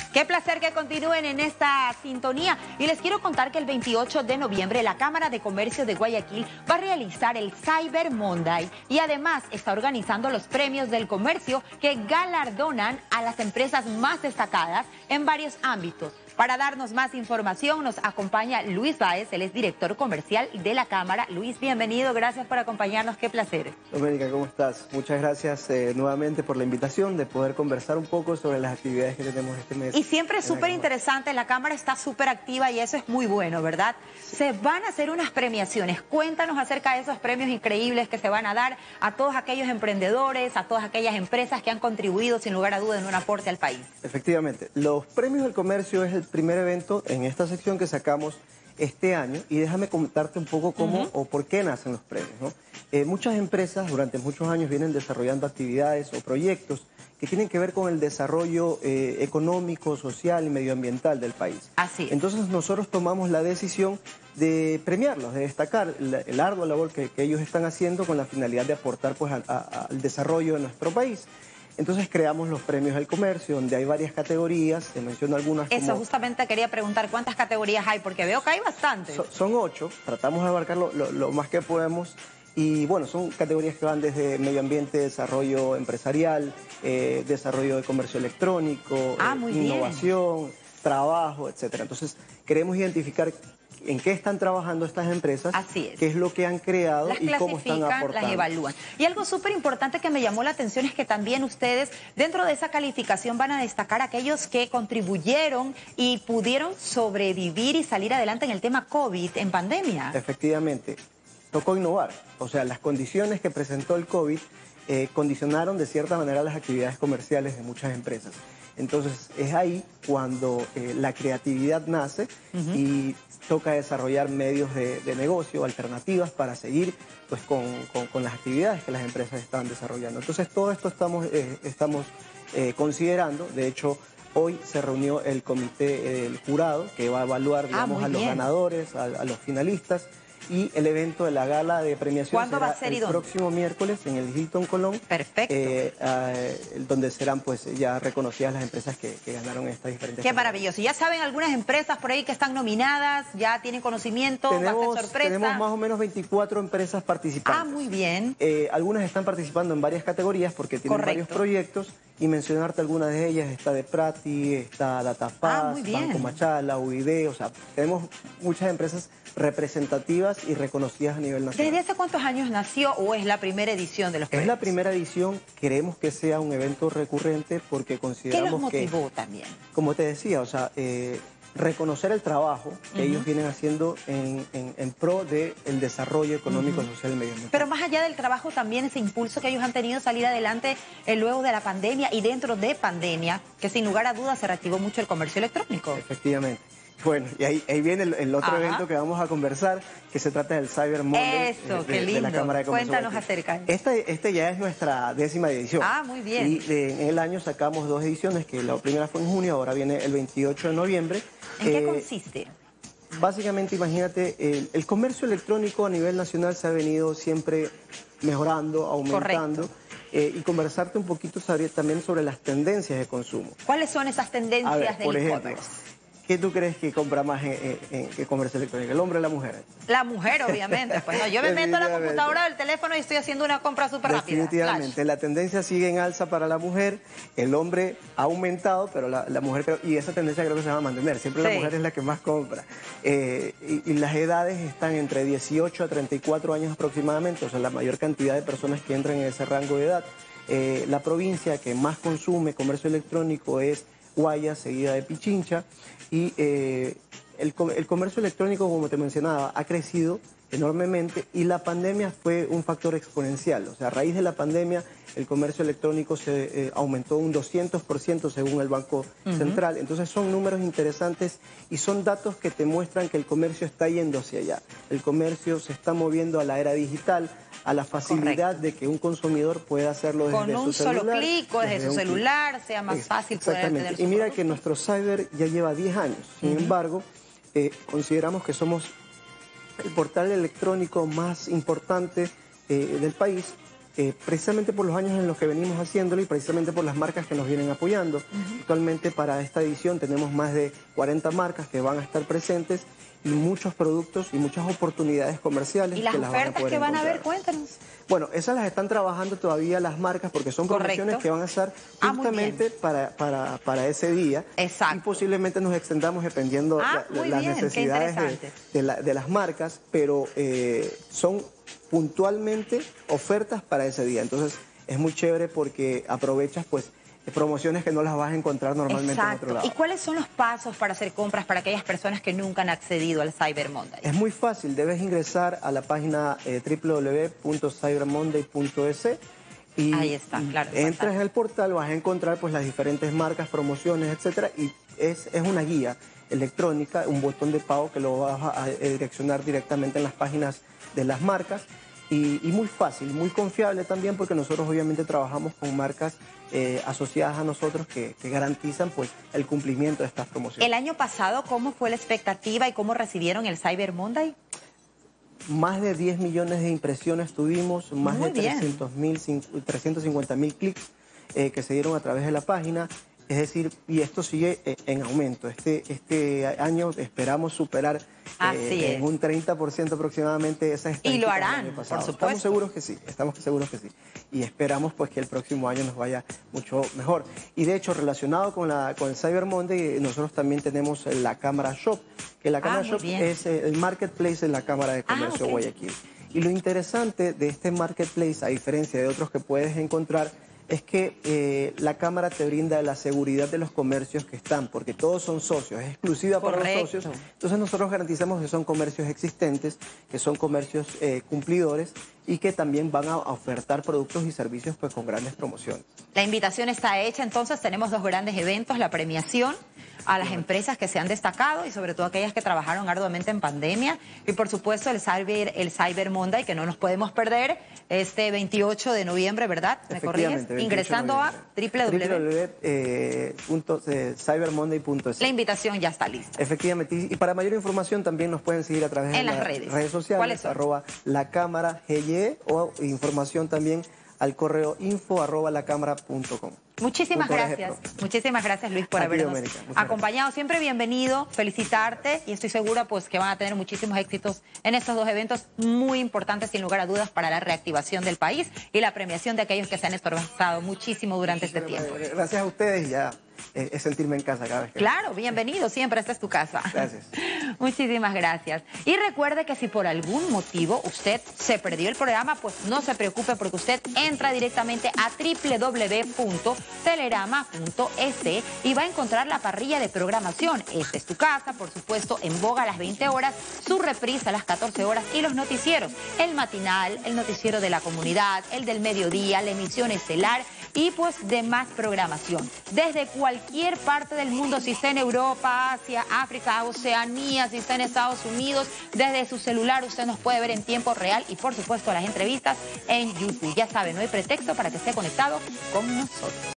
Qué placer que continúen en esta sintonía. Y les quiero contar que el 28 de noviembre la Cámara de Comercio de Guayaquil va a realizar el Cyber Monday y además está organizando los premios del comercio que galardonan a las empresas más destacadas en varios ámbitos. Para darnos más información nos acompaña Luis Báez, él es director comercial de la Cámara. Luis, bienvenido, gracias por acompañarnos, qué placer. Doménica, ¿cómo estás? Muchas gracias nuevamente por la invitación de poder conversar un poco sobre las actividades que tenemos este mes. Y siempre es súper interesante, la Cámara está súper activa y eso es muy bueno, ¿verdad? Sí. Se van a hacer unas premiaciones, cuéntanos acerca de esos premios increíbles que se van a dar a todos aquellos emprendedores, a todas aquellas empresas que han contribuido sin lugar a duda en un aporte al país. Efectivamente, los premios del comercio es el primer evento en esta sección que sacamos este año y déjame contarte un poco cómo o por qué nacen los premios, ¿no? Muchas empresas durante muchos años vienen desarrollando actividades o proyectos que tienen que ver con el desarrollo económico, social y medioambiental del país. Así es. Entonces nosotros tomamos la decisión de premiarlos, de destacar el ardua labor que ellos están haciendo con la finalidad de aportar pues, al desarrollo de nuestro país. Entonces creamos los premios del comercio, donde hay varias categorías, te menciono algunas como... Eso justamente quería preguntar, ¿cuántas categorías hay? Porque veo que hay bastantes. Son 8, tratamos de abarcar lo más que podemos. Y bueno, son categorías que van desde medio ambiente, desarrollo empresarial, desarrollo de comercio electrónico, innovación, trabajo, etcétera. Entonces queremos identificar en qué están trabajando estas empresas, qué es lo que han creado y cómo están aportando. Las evalúan. Y algo súper importante que me llamó la atención es que también ustedes dentro de esa calificación van a destacar a aquellos que contribuyeron y pudieron sobrevivir y salir adelante en el tema COVID, en pandemia. Efectivamente, tocó innovar. O sea, las condiciones que presentó el COVID condicionaron de cierta manera las actividades comerciales de muchas empresas. Entonces es ahí cuando la creatividad nace y toca desarrollar medios de negocio, alternativas para seguir pues, con las actividades que las empresas están desarrollando. Entonces todo esto estamos considerando. De hecho, hoy se reunió el comité del jurado que va a evaluar digamos, a los ganadores, a los finalistas. Y el evento de la gala de premiación ¿cuándo va a ser el próximo miércoles en el Hilton Colón. Perfecto. Donde serán pues ya reconocidas las empresas que ganaron estas diferentes. Qué maravilloso. Ya saben algunas empresas por ahí que están nominadas, ya tienen conocimiento, va a ser sorpresa. Tenemos más o menos 24 empresas participantes. Ah, muy bien. Algunas están participando en varias categorías porque tienen varios proyectos y mencionarte algunas de ellas, está de Prati, está Datapaz, Banco Machala, UID, o sea, tenemos muchas empresas representativas y reconocidas a nivel nacional. ¿Desde hace cuántos años nació o es la primera edición de los premios? Es la primera edición, queremos que sea un evento recurrente porque consideramos ¿qué los motivó también? Como te decía, o sea, reconocer el trabajo que ellos vienen haciendo en pro del desarrollo económico, social y medioambiental. Pero más allá del trabajo también ese impulso que ellos han tenido salir adelante luego de la pandemia y dentro de pandemia, que sin lugar a dudas se reactivó mucho el comercio electrónico. Efectivamente. Bueno, y ahí viene el otro evento que vamos a conversar, que se trata del Cyber Monday de la Cámara de Comercio. Cuéntanos acerca. Este ya es nuestra 10ª edición. Ah, muy bien. Y en el año sacamos 2 ediciones, que la primera fue en junio, ahora viene el 28 de noviembre. ¿En qué consiste? Básicamente, imagínate, el comercio electrónico a nivel nacional se ha venido siempre mejorando, aumentando. Y conversarte un poquito también sobre las tendencias de consumo. ¿Cuáles son esas tendencias del e-commerce? ¿Qué tú crees que compra más en comercio electrónico? ¿El hombre o la mujer? La mujer, obviamente. Pues no, yo me meto a la computadora del teléfono y estoy haciendo una compra súper rápida. Definitivamente. La tendencia sigue en alza para la mujer. El hombre ha aumentado, pero la mujer... Y esa tendencia creo que se va a mantener. Siempre la mujer es la que más compra. Y las edades están entre 18 a 34 años aproximadamente. O sea, la mayor cantidad de personas que entran en ese rango de edad. La provincia que más consume comercio electrónico es Guayas, seguida de Pichincha. Y el comercio electrónico, como te mencionaba, ha crecido enormemente y la pandemia fue un factor exponencial. O sea, a raíz de la pandemia el comercio electrónico se aumentó un 200% según el Banco Central. Entonces son números interesantes y son datos que te muestran que el comercio está yendo hacia allá. El comercio se está moviendo a la era digital, a la facilidad de que un consumidor pueda hacerlo desde su celular. Con un solo clic o desde su celular, sea más fácil poder tener su Y mira producto. que nuestro cyber ya lleva 10 años. Sin embargo, consideramos que somos el portal electrónico más importante del país precisamente por los años en los que venimos haciéndolo y precisamente por las marcas que nos vienen apoyando. Actualmente para esta edición tenemos más de 40 marcas que van a estar presentes y muchos productos y muchas oportunidades comerciales. ¿Y las ofertas que van a ver? Cuéntanos. Bueno, esas las están trabajando todavía las marcas porque son promociones que van a estar justamente para ese día. Exacto. Y posiblemente nos extendamos dependiendo las necesidades de las marcas, pero son puntualmente ofertas para ese día. Entonces es muy chévere porque aprovechas pues promociones que no las vas a encontrar normalmente en otro lado. ¿Y cuáles son los pasos para hacer compras para aquellas personas que nunca han accedido al Cyber Monday? Es muy fácil, debes ingresar a la página www.cybermonday.es y ahí está, claro. Entras en el portal, vas a encontrar pues las diferentes marcas, promociones, etcétera, y es una guía electrónica, un botón de pago que lo vas a direccionar directamente en las páginas de las marcas. Y muy fácil, muy confiable también porque nosotros obviamente trabajamos con marcas asociadas a nosotros que garantizan pues el cumplimiento de estas promociones. El año pasado, ¿cómo fue la expectativa y cómo recibieron el Cyber Monday? Más de 10 millones de impresiones tuvimos, más de 350.000 clics que se dieron a través de la página. Es decir, y esto sigue en aumento. Este año esperamos superar en un 30% aproximadamente esa estadística. Y lo harán, por supuesto. Estamos seguros que sí, Y esperamos pues que el próximo año nos vaya mucho mejor. Y de hecho, relacionado con el Cyber Monday, nosotros también tenemos la Cámara Shop, que la Cámara Shop es el marketplace de la Cámara de Comercio de Guayaquil. Y lo interesante de este marketplace, a diferencia de otros que puedes encontrar, es que la Cámara te brinda la seguridad de los comercios que están, porque todos son socios, es exclusiva para los socios. Entonces nosotros garantizamos que son comercios existentes, que son comercios cumplidores y que también van a ofertar productos y servicios pues con grandes promociones. La invitación está hecha, entonces tenemos dos grandes eventos, la premiación a las empresas que se han destacado y sobre todo aquellas que trabajaron arduamente en pandemia y por supuesto el Cyber Monday que no nos podemos perder este 28 de noviembre, ¿verdad? ¿Me corriges? Ingresando a www.cybermonday.es. La invitación ya está lista. Efectivamente, y para mayor información también nos pueden seguir a través de las redes sociales, @lacámara.gy o información también al correo info@lacámara.com. Muchísimas gracias Luis por habernos acompañado. Siempre bienvenido, felicitarte y estoy segura pues que van a tener muchísimos éxitos en estos dos eventos muy importantes sin lugar a dudas para la reactivación del país y la premiación de aquellos que se han esforzado muchísimo durante este tiempo. Gracias a ustedes y ya es sentirme en casa cada vez que... Claro, bienvenido, siempre esta es tu casa. Gracias. Muchísimas gracias. Y recuerde que si por algún motivo usted se perdió el programa, pues no se preocupe porque usted entra directamente a www.telerama.es y va a encontrar la parrilla de programación. Esta es tu casa, por supuesto, en boga a las 20 horas, su reprisa a las 14 horas y los noticieros, el matinal, el noticiero de la comunidad, el del mediodía, la emisión estelar y pues demás programación. Desde cualquier parte del mundo, si está en Europa, Asia, África, Oceanía, si está en Estados Unidos, desde su celular usted nos puede ver en tiempo real y por supuesto las entrevistas en YouTube. Ya sabe, no hay pretexto para que esté conectado con nosotros.